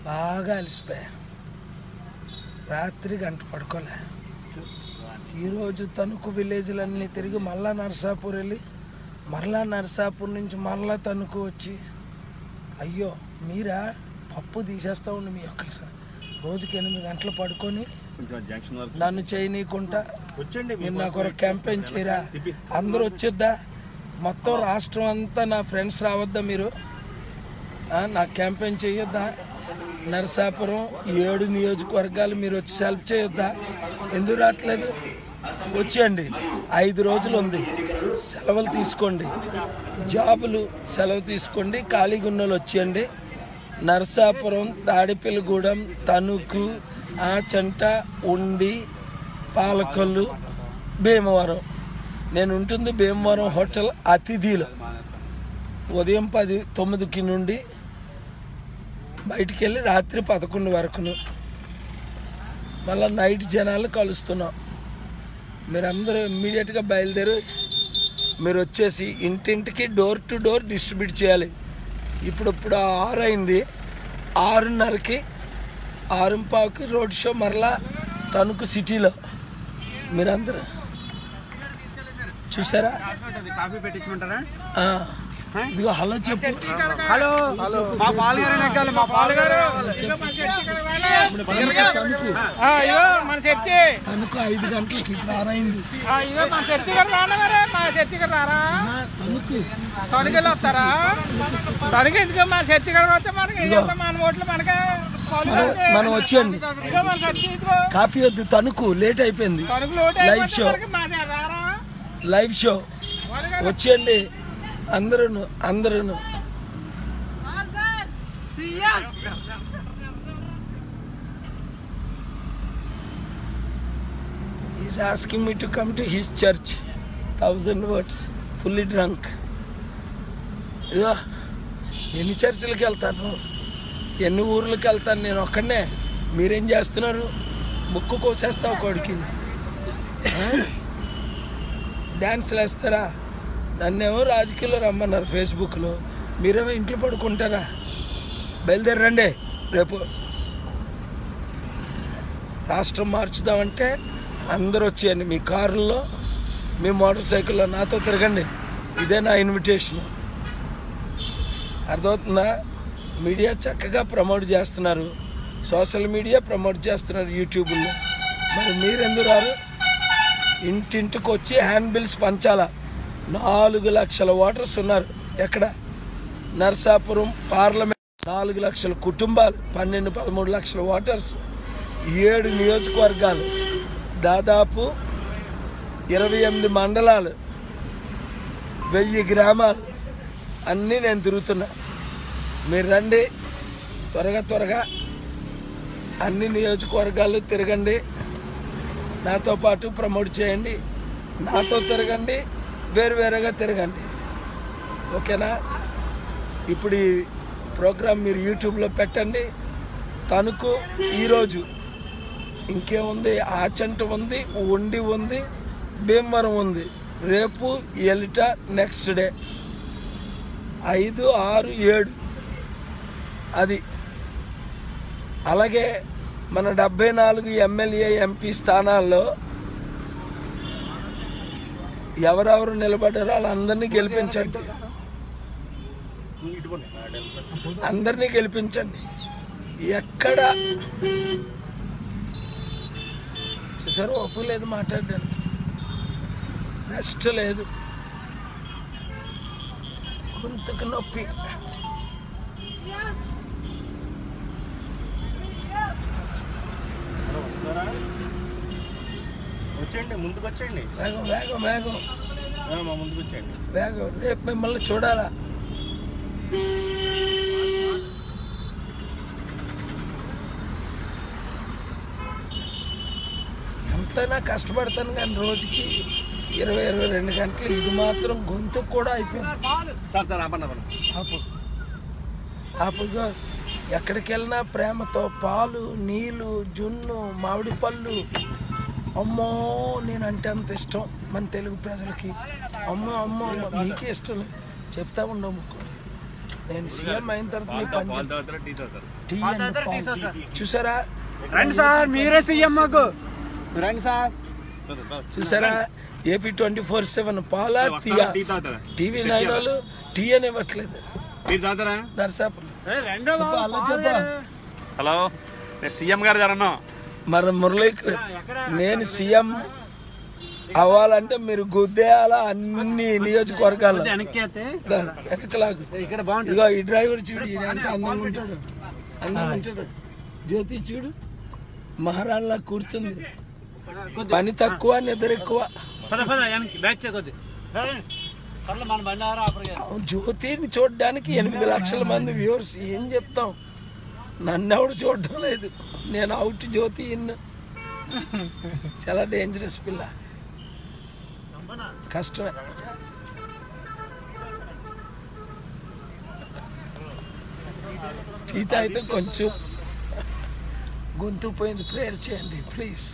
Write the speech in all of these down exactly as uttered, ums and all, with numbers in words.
బాగా అలసిపోయా, రాత్రి గంట పడుకోలే. ఈరోజు తణుకు విలేజ్లన్నీ తిరిగి మళ్ళా నరసాపూర్ వెళ్ళి మరలా నరసాపూర్ నుంచి మరలా తణుకు వచ్చి, అయ్యో మీరా పప్పు తీసేస్తా ఉండి మీ ఒక్కరు సార్ రోజుకి ఎనిమిది గంటలు పడుకొని నన్ను చేయనీయకుండా మీరు నాకు ఒక క్యాంపెయిన్ చేయరా, అందరూ వచ్చేద్దా, మొత్తం రాష్ట్రం అంతా నా ఫ్రెండ్స్ రావద్దా, మీరు నా క్యాంపెయిన్ చేయొద్దా, నరసాపురం ఏడు నియోజకవర్గాలు మీరు వచ్చి సెల్ఫ్ చేయొద్దా, ఎందుకు రావట్లేదు, వచ్చేయండి. ఐదు రోజులు ఉంది, సెలవులు తీసుకోండి, జాబులు సెలవు తీసుకోండి, ఖాళీగా ఉన్న వాళ్ళు వచ్చేయండి. నరసాపురం, తాడిపల్లిగూడెం, తణుకు, ఆచంట, ఉండి, పాలకొల్లు, భీమవరం. నేను ఉంటుంది భీమవరం హోటల్ అతిథిలో. ఉదయం పది తొమ్మిదికి నుండి బయటికి వెళ్ళి రాత్రి పదకొండు వరకును మళ్ళీ నైట్ జనాలు కలుస్తున్నాం. మీరందరూ ఇమ్మీడియట్గా బయలుదేరి మీరు వచ్చేసి ఇంటింటికి డోర్ టు డోర్ డిస్ట్రిబ్యూట్ చేయాలి. ఇప్పుడు ఇప్పుడు ఆరు అయింది, ఆరున్నరకి ఆరుంపావుకి రోడ్ షో మరలా తణుకు సిటీలో. మీరందరూ చూసారా? కాఫీ పెట్టించుకుంటారా? ఇదిగో హలో చెప్పు. హలో మా పాలుగారు నెగ్గాలి, మా పాలుగారు తణుకు ఐదు గంటలకి ఇప్పుడు ఆరైంది. తణుకు తణుకెళ్ళి వస్తారా? తణుకు ఎందుకు మా చర్చి కాడ వస్తే మనకి మన ఓట్లు మనకే మనం వచ్చేయండి. కాఫీ వద్దు, తణుకు లేట్ అయిపోయింది. లైవ్ షో లైవ్ షో వచ్చేయండి అందరూ అందరూ. He's asking me to come to his church. Thousand words, fully drunk. ఇదో ఎన్ని చర్చిలకి వెళ్తాను, ఎన్ని ఊర్లకి వెళ్తాను, నేను ఒక్కడనే. మీరేం చేస్తున్నారు? ముక్కు కోసేస్తావు కొడుకి, డ్యాన్స్లు వేస్తారా? నన్నేమో రాజకీయాల్లో రమ్మన్నారు ఫేస్బుక్లో, మీరేమో ఇంట్లో పడుకుంటారా? బయలుదేరండి, రేపు రాష్ట్రం మార్చుదామంటే అందరూ వచ్చేయండి. మీ కారుల్లో, మీ మోటార్ సైకిల్లో నాతో తిరగండి. ఇదే నా ఇన్విటేషన్. అర్థమవుతుందా? మీడియా చక్కగా ప్రమోట్ చేస్తున్నారు, సోషల్ మీడియా ప్రమోట్ చేస్తున్నారు యూట్యూబ్లో. మరి మీరెందుకు రారు? ఇంటింటికి వచ్చి హ్యాండ్ బిల్స్ పంచాలా? నాలుగు లక్షల ఓటర్స్ ఉన్నారు. ఎక్కడ? నరసాపురం పార్లమెంట్. నాలుగు లక్షల కుటుంబాలు, పన్నెండు పదమూడు లక్షల ఓటర్స్, ఏడు నియోజకవర్గాలు, దాదాపు ఇరవై ఎనిమిది మండలాలు, వెయ్యి గ్రామాలు అన్నీ నేను తిరుగుతున్నా. మీరు రండి, త్వరగా త్వరగా అన్ని నియోజకవర్గాలు తిరగండి, నాతో పాటు ప్రమోట్ చేయండి. నాతో తిరగండి, వేరు వేరుగా తిరగండి, ఓకేనా? ఇప్పుడు ఈ ప్రోగ్రాం మీరు యూట్యూబ్లో పెట్టండి. తణుకు ఈరోజు ఇంకేముంది, ఆచంట ఉంది, ఉండి ఉంది, భీమవరం ఉంది. రేపు ఎలిట నెక్స్ట్ డే ఐదు ఆరు ఏడు అది. అలాగే మన డెబ్బై నాలుగు ఎమ్మెల్యే ఎంపీ స్థానాల్లో ఎవరెవరు నిలబడ్డారో వాళ్ళందరినీ గెలిపించండి, అందరినీ గెలిపించండి. ఎక్కడ చూసారు, ఒప్పు లేదు మాట్లాడడానికి, రెస్ట్ లేదు, గొంతుకు నొప్పి. వచ్చేయండి, ముందుకు వచ్చేయండి, వేగం వేగం వేగం ముందుకు వచ్చేయండి, వేగం. రేపు మిమ్మల్ని చూడాలా? ఎంతైనా కష్టపడతాను కానీ రోజుకి ఇరవై ఇరవై రెండు గంటలు. ఇది మాత్రం గొంతు కూడా అయిపోయింది. ఆపు ఆపుగా ఎక్కడికి వెళ్ళినా ప్రేమతో పాలు, నీళ్ళు, జున్ను, మామిడి పళ్ళు. అమ్మో నేనంటే అంత ఇష్టం మన తెలుగు ప్రజలకి. అమ్మో అమ్మో మీకే ఇష్టం, చెప్తా ఉండవు. నేను సీఎం అయిన తర్వాత మీ పని టీ అండ్ పాలు. చూసారా రండి సార్, మీరే సీఎం మాకు. రండి సార్. చూసారా ఏపీ ట్వంటీ ఫోర్ సెవెన్ పాలా టీయా టీవీ నైన్ వాళ్ళు టీ అని ఇవ్వట్లేదు. నర్సాపురం చెప్పా. హలో, సీఎం గారు జరన్నా మరి మురళీ, నేను సీఎం అవ్వాలంటే మీరు గుద్దేయాలా అన్ని నియోజకవర్గాలు వెనకలాగు. ఇదిగో ఈ డ్రైవర్ చూడు, ఈయన ఎంత అందంగా ఉంటాడు, అందంగా ఉంటాడు. జ్యోతి చూడు, మహారాణిలా కూర్చుంది. పని తక్కువ, నిద్ర ఎక్కువ. జ్యోతిని చూడడానికి ఎనిమిది లక్షల మంది వ్యూవర్స్. ఏం చెప్తాం, నన్ను ఎవడు చూడటం లేదు. నేను అవుట్, జ్యోతి ఇన్. చాలా డేంజరస్ పిల్ల, కష్టమే. టీత అయితే కొంచెం గొంతు పోయింది, ప్రేయర్ చేయండి please.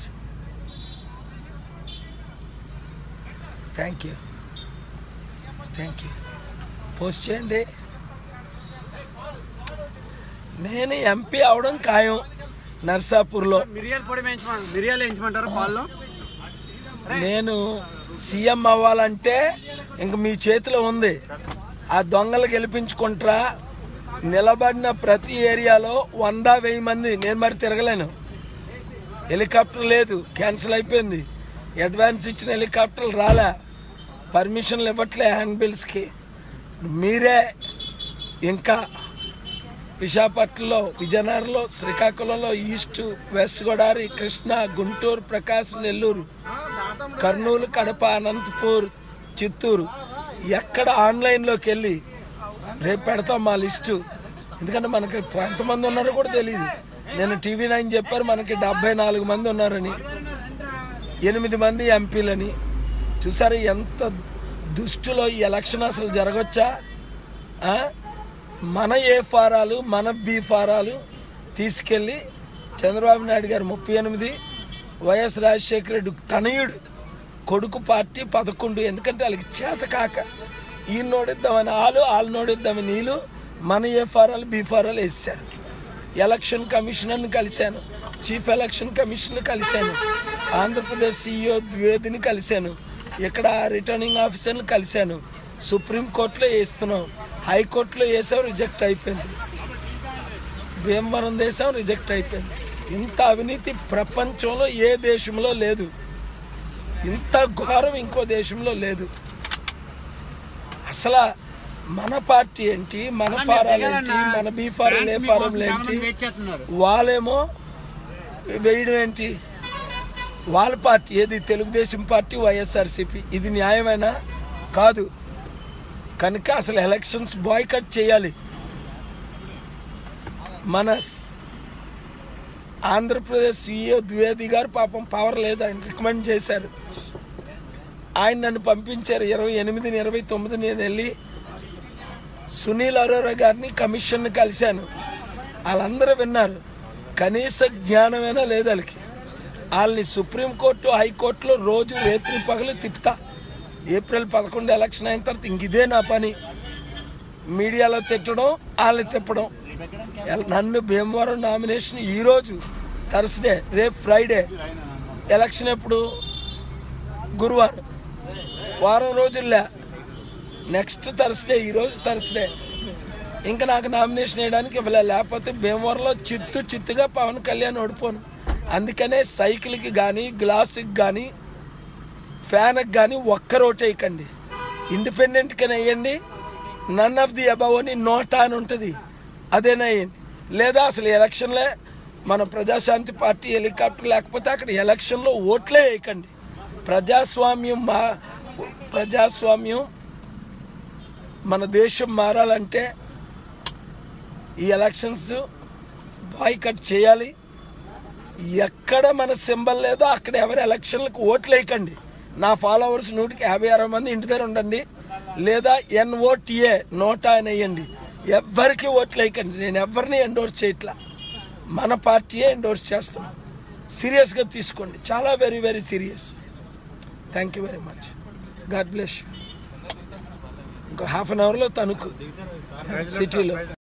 Thank you thank you post చేయండి. నేను ఎంపీ అవడం ఖాయం నర్సాపూర్లో. మిరియాల పొడి మిరియాలు వేయించమంటారు పాల్లో. నేను సీఎం అవ్వాలంటే ఇంక మీ చేతిలో ఉంది. ఆ దొంగలు గెలిపించుకుంటారా? నిలబడిన ప్రతి ఏరియాలో వంద వెయ్యి మంది. నేను మరి తిరగలేను, హెలికాప్టర్ లేదు, క్యాన్సిల్ అయిపోయింది. అడ్వాన్స్ ఇచ్చిన హెలికాప్టర్లు రాలే, పర్మిషన్లు ఇవ్వట్లే హ్యాండ్ బిల్స్కి. మీరే ఇంకా విశాఖపట్నంలో, విజయనగరంలో, శ్రీకాకుళంలో, ఈస్ట్ వెస్ట్ గోదావరి, కృష్ణా, గుంటూరు, ప్రకాశం, నెల్లూరు, కర్నూలు, కడప, అనంతపూర్, చిత్తూరు, ఎక్కడ ఆన్లైన్లోకి వెళ్ళి రేపు పెడతాం మా లిస్టు. ఎందుకంటే మనకి ఎంతమంది ఉన్నారో కూడా తెలియదు. నేను టీవీ నైన్ చెప్పారు మనకి డెబ్బై నాలుగు మంది ఉన్నారని, ఎనిమిది మంది ఎంపీలని. చూసారు ఎంత దుష్టులో ఈ ఎలక్షన్ అసలు జరగచ్చా? మన ఏ ఫారాలు, మన బి ఫారాలు తీసుకెళ్ళి చంద్రబాబు నాయుడు గారు ముప్పై ఎనిమిది, వైఎస్ రాజశేఖర రెడ్డి తనయుడు కొడుకు పార్టీ పదకొండు. ఎందుకంటే వాళ్ళకి చేత కాక ఈ నోడిద్దామని వాళ్ళు, వాళ్ళు నోడిద్దామని నీళ్ళు మన ఏ ఫారాలు బి ఫారాలు వేసారు. ఎలక్షన్ కమిషనర్ని కలిశాను, చీఫ్ ఎలక్షన్ కమిషనర్ని కలిశాను, ఆంధ్రప్రదేశ్ సీఈఓ ద్వివేదిని కలిశాను, ఇక్కడ రిటర్నింగ్ ఆఫీసర్ని కలిశాను. సుప్రీంకోర్టులో వేస్తున్నాం, హైకోర్టులో వేసాం, రిజెక్ట్ అయిపోయింది. భీమవరం దేశం రిజెక్ట్ అయిపోయింది. ఇంత అవినీతి ప్రపంచంలో ఏ దేశంలో లేదు, ఇంత ఘోరం ఇంకో దేశంలో లేదు. అసలు మన పార్టీ ఏంటి, మన ఫారాలు ఏంటి, మన బీ ఫారాలు ఏ ఫారంలు ఏంటి, వాళ్ళేమో వేయడం ఏంటి? వాళ్ళ పార్టీ ఏది? Telugu Desam party, YSRCP. ఇది న్యాయమైనా కాదు. కనుక అసలు ఎలక్షన్స్ బాయ్కట్ చేయాలి. మన ఆంధ్రప్రదేశ్ సీఈఓ ద్వివేది గారు పాపం పవర్ లేదు, ఆయన రికమెండ్ చేశారు. ఆయన నన్ను పంపించారు. ఇరవై ఎనిమిదిని ఇరవై తొమ్మిది నేను వెళ్ళి సునీల్ అరోరా గారిని, కమిషన్ని కలిశాను. వాళ్ళందరూ విన్నారు. కనీస జ్ఞానమైనా లేదు వాళ్ళకి. వాళ్ళని సుప్రీంకోర్టు, హైకోర్టులో రోజు రేత్రి పగలు తిప్పుతా. ఏప్రిల్ పదకొండు ఎలక్షన్ అయిన తర్వాత ఇంక ఇదే నా పని. మీడియాలో తిట్టడం, వాళ్ళని తిప్పడం. నన్ను భీమవరం నామినేషన్ ఈరోజు థర్స్డే, రేపు ఫ్రైడే, ఎలక్షన్ ఎప్పుడు? గురువారం, వారం రోజుల్లో. నెక్స్ట్ థర్స్డే, ఈరోజు థర్స్డే. ఇంకా నాకు నామినేషన్ వేయడానికి ఇవ్వలే. లేకపోతే భీమవరంలో చిత్తు చిత్తుగా పవన్ కళ్యాణ్ ఓడిపోను. అందుకనే సైకిల్కి కానీ, గ్లాసుకి కానీ, ఫ్యాన్కి కానీ ఒక్క రోట్ వేయకండి. ఇండిపెండెంట్గానే వేయండి. నన్ ఆఫ్ ది అబవ్ అని నోటా అని ఉంటుంది, అదేనా వేయండి. లేదా అసలు ఎలక్షన్లే మన ప్రజాశాంతి పార్టీ హెలికాప్టర్ లేకపోతే అక్కడ ఎలక్షన్లో ఓట్లే వేయకండి. ప్రజాస్వామ్యం మా ప్రజాస్వామ్యం మన దేశం మారాలంటే ఈ ఎలక్షన్స్ బాయ్కట్ చేయాలి. ఎక్కడ మన సింబల్ లేదో అక్కడ ఎవరు ఎలక్షన్లకు ఓట్లు వేయకండి. నా ఫాలోవర్స్ నూటికి యాభై అరవై మంది ఇంటి దగ్గర ఉండండి. లేదా ఎన్ఓటిఏ నోటా అని వేయండి. ఎవ్వరికి ఓట్లు వేయకండి. నేను ఎవరిని ఎండోర్స్ చేయట్లా, మన పార్టీయే ఎండోర్స్ చేస్తున్నాం. సీరియస్గా తీసుకోండి, చాలా very very serious. Thank you very much. God bless you. ఇంకో హాఫ్ అన్ అవర్లో తణుకు. సిటీలో